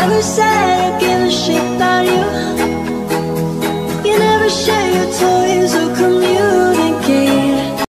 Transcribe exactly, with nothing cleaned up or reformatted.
never said I give a shit about you. You never share your toys.